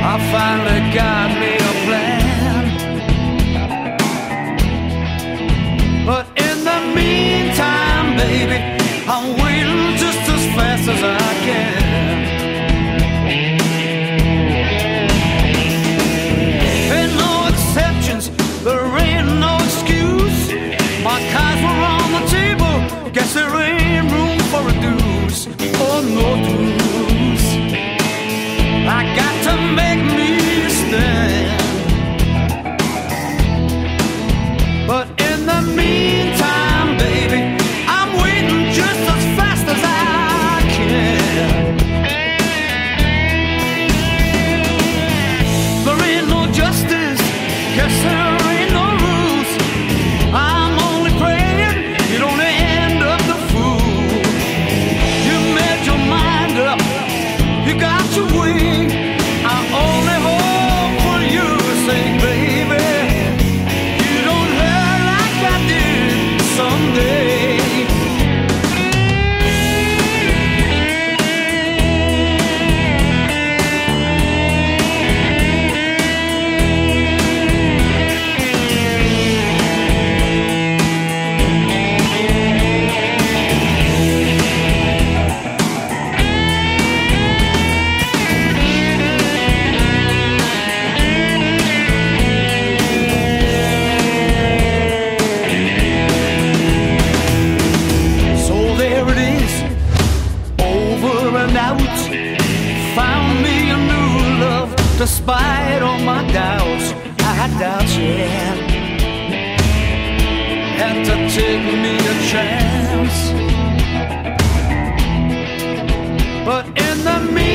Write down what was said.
I finally got me a plan. But in the meantime, baby, I'm waiting just as fast as I can. Ain't no exceptions, there ain't no excuse. My cards were on the table, guess there ain't room for a deuce or no deuce. I got to make me a stand. But in the meantime, baby, I'm waiting just as fast as I can. There ain't no justice, guess there ain't no rules. I'm only praying you don't end up the fool. You made your mind up, you got your way. I only hope for your sake, baby, you don't hurt like I did someday. Found me a new love, despite all my doubts. I doubt yet had to take me a chance. But in the meantime,